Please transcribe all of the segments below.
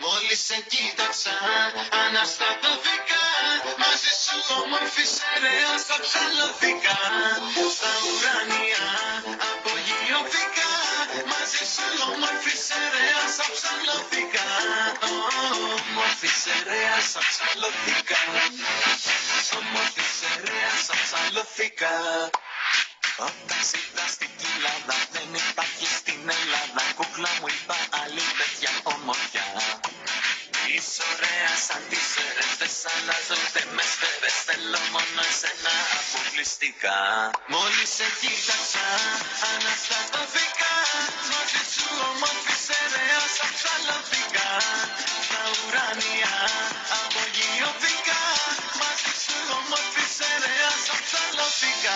Μόλις σε κοίταξα, αναστατωθήκα. Μαζί σου όμορφη στερεά ψαλωθήκα. Στα ουράνια απογειωθήκα. Μαζί σου όμορφη στερεά ψαλωθήκα. Όμορφη στερεά ψαλωθήκα. Όμορφη στερεά ψαλωθήκα. Όταν ζητά στην κοιλάδα δεν υπάρχει στην Ελλάδα. Κούκλα μου είπα άλλη τέτοια ομορφιά. Είσαι ωραία σαν τις ώρες, δεν σ' αλλάζω ούτε με σφαίρες. Θέλω μόνο εσένα αποκλειστικά. Μόλις σε κοίταξα, αναστατωθήκα. Μαζί σου όμορφη στερεά ψαλωθήκα. Στα ουράνια απογειωθήκα. Μαζί σου όμορφη στερεά ψαλωθήκα.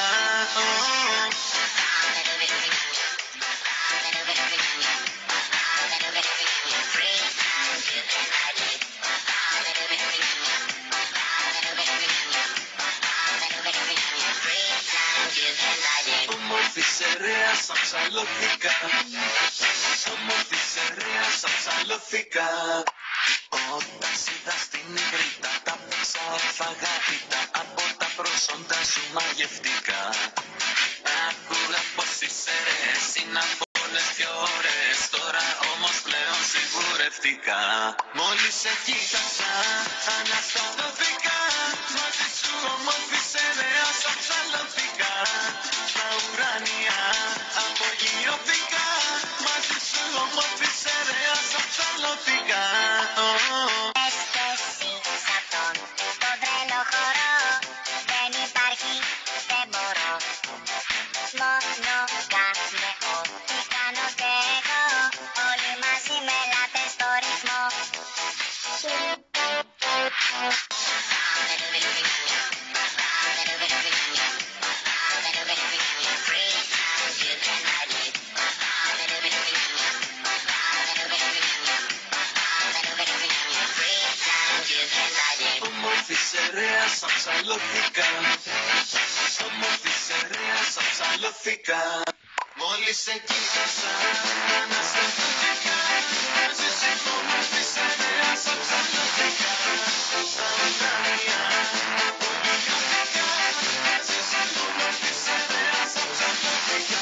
Όμορφη στερεά ψαλωθήκα. Όμορφη στερεά ψαλωθήκα. Όταν σ' είδα στην υγρήτα, τα παίξα έφαγα ήττα. Από τα προσόντα σου μαγευτικά. Άκουγα πως είσαι ρε, είναι από όλες πιο ωραίες. Τώρα όμως πλέον σιγουρευτικά. Μόλις σε κοίταξα, αναστατωθήκα. Μαζί σου όμορφη στερεά ψαλωθήκα. Στα ουράνια απογειωθήκα. Μαζί σου όμορφη στερεά ψαλωθήκα. Πες κι εσύ σ' αυτόν τον τρελό χορό. Δεν υπάρχει, δεν μπορώ. Μόνο κάνε ό,τι κάνω κι εγώ. Όλοι μαζί με λάτες στο ρυθμό. Όμορφη στερεά ψαλωθήκα. Όμορφη στερεά ψαλωθήκα. Μόλις σε κοίταξα, αναστατωθήκα. Μαζί σου όμορφη στερεά ψαλωθήκα. Στα ουράνια απογειωθήκα. Μαζί σου όμορφη στερεά ψαλωθήκα.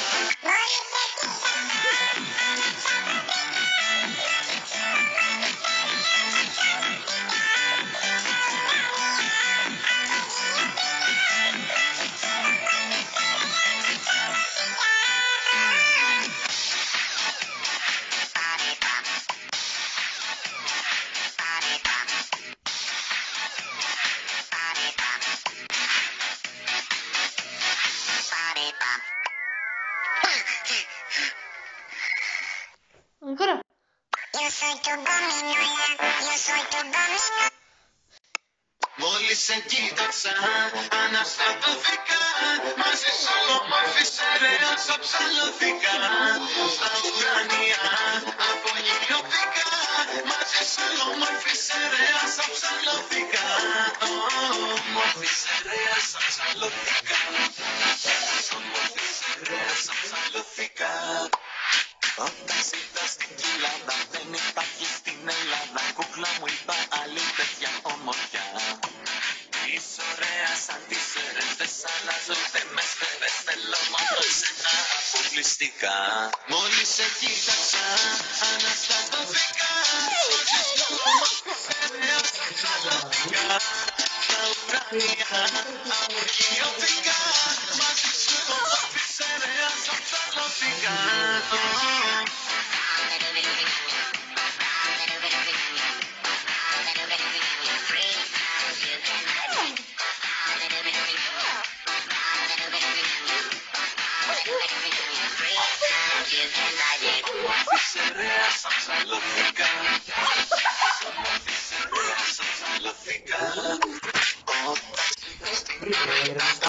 Ancora. Yo soy tu gominola, yo soy tu gominola. Μόλις σε κοίταξα, αναστατωθήκα. Μαζί σου όμορφη στερεά ψαλωθήκα. Στα ουράνια απογειωθήκα. Μαζί σου όμορφη στερεά ψαλωθήκα. Όμορφη στερεά ψαλωθήκα. Όμορφη στερεά ψαλωθήκα. Όταν ζητά στην κοιλάδα δεν υπάρχει στην Ελλάδα. Κούκλα μου είπα άλλη τέτοια ομορφιά. Είσαι ωραία σαν τις ώρες, δεν σ' αλλάζω ούτε με σφαίρες. Θέλω μόνο εσένα αποκλειστικά. Μόλις σε κοίταξα, αναστατωθήκα. Μαζί σου όμορφη στερεά ψαλωθήκα. Στα ουράνια απογειωθήκα. Μαζί σου όμορφη στερεά ψαλωθήκα. Στερεά ψαλωθήκα. Στερεά ψαλωθήκα.